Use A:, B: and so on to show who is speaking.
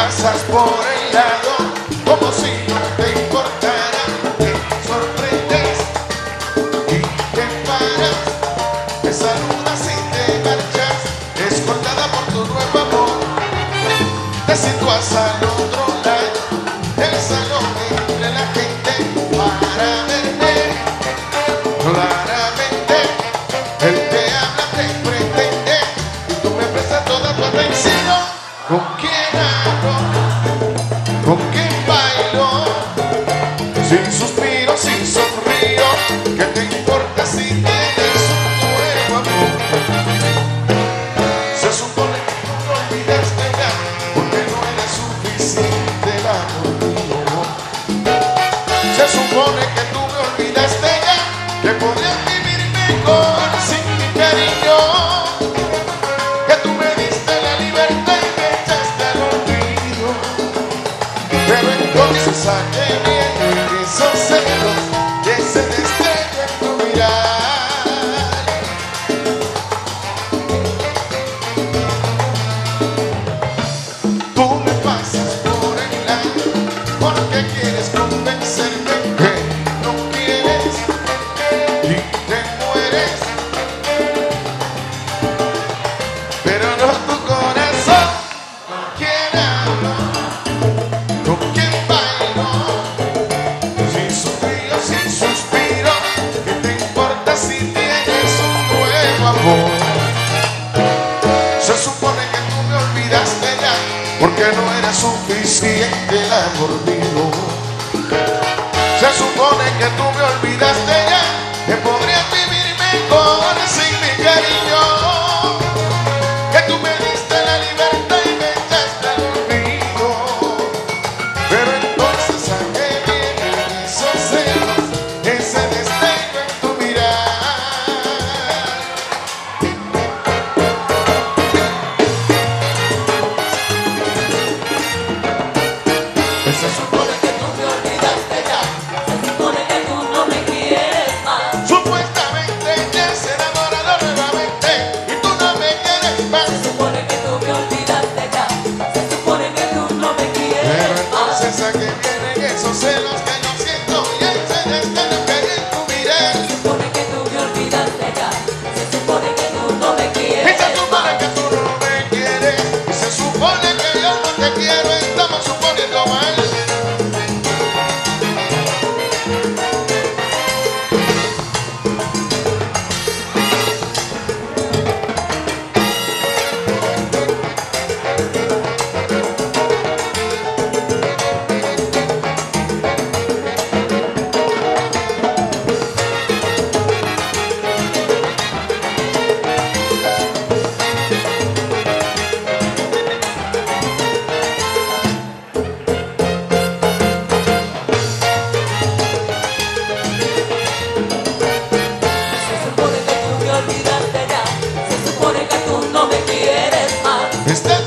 A: pasas por el lado como si no te importara. Te sorprendes y te paras, te saludas y te marchas, escoltada por tu nuevo amor. Te sitúas al otro lado del salón entre la gente para verte claramente. Él te habla, te pretende y tú me prestas toda tu atención. ¿Con quién hablo? ¿Con quién bailo? Sin suspiro, sin sonrío. ¿Qué te importa si tienes un nuevo amor? Se supone que tú no olvidaste ya, porque no era suficiente el amor mío. Se supone que tú me olvidaste ya, que podrías vivir mejor sin mi cariño. Que tú me diste la libertad y me echaste al olvido. Pero entonces saqué bien esos celos y ese destello en tu mirar. Tú me pasas por el lado porque quieres convencerme que no quieres y te mueres, pero no tu corazón. ¿Con quién hablo? ¿Con quién bailo? Sin suspiro, sin suspiro. ¿Qué te importa si tienes un nuevo amor? Se supone que tú me olvidaste ya, porque no era suficiente el amor mío. Se supone que tú me olvidaste ya, que podrías vivir mejor sin mi cariño. Que tú me diste la libertad y me echaste al olvido. Pero entonces saqué bien esos celos, ese destello en tu mirar. Se supone que tú me olvidaste ya,
B: Se supone que tú no me quieres más.
A: supuestamente ya se enamorado nuevamente y tú no me quieres más.
B: Se supone que tú me olvidaste ya. Se supone que tú no me
A: Pero
B: quieres más.
A: entonces a qué vienen esos celos que yo siento y ese destello que hay en tu mirar.
B: Se supone que tú me olvidaste ya. Se supone que tú no me
A: Y
B: quieres
A: se supone
B: más.
A: que tú no me quieres y se supone que yo no te quiero, estamos suponiendo mal.
B: Se supone que tú me olvidaste ya. Se supone que tú no me quieres más.
A: Está